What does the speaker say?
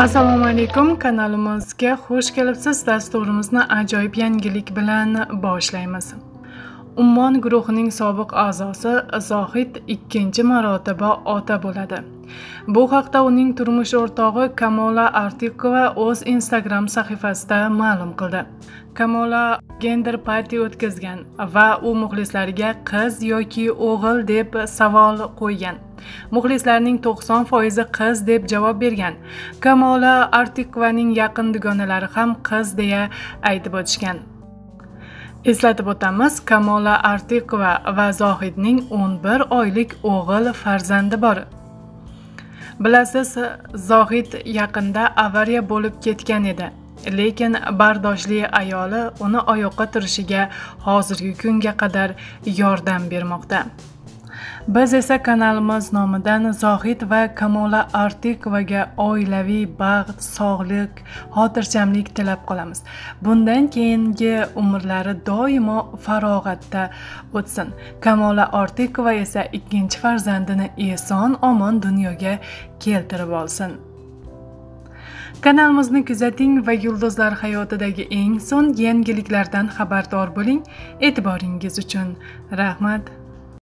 Assalomu alaykum, kanalimizga xush kelibsiz. Dasturimizni ajoyib yangilik bilan boshlaymiz. Ummon guruhining sobiq a'zosi Zohid ikkinchi marotaba ota bo'ladi. Bu haqda uning turmush o'rtog'i Kamola Artiqova o'z Instagram sahifasida ma'lum qildi. Kamola gender party o'tkazgan va u muxlislariga qiz yoki o'g'il deb savol qo'ygan. Muxlislarning 90% qiz deb javob bergan. Kamola Artiqovaning yaqin dugonalari ham qiz deya aytib o'tishgan. Eslatib o'tamiz, Kamola Artiqova va Zohidning 11 oylik o'g'il farzandi bor. Bilasiz, Zohid yaqinda avariya bo'lib ketgan edi. Lekin bardoshli ayoli uni oyoqqa turishiga hozirgi kunga qadar yordam bermoqda. Biz esa kanalimiz nomidan Zohid va Kamola Artiqovaga oilaviy baxt, sog'lik, xotirjamlik tilab qolamiz. Bundan keyingi umrlari doimo farog'atda o'tsin. Kamola Artiqova esa ikkinchi farzandini eson-omon dunyoga keltirib olsin. Kanalimizni kuzating va yulduzlar hayotidagi eng so'nggi yangiliklardan xabardor bo'ling. E'tiboringiz uchun rahmat.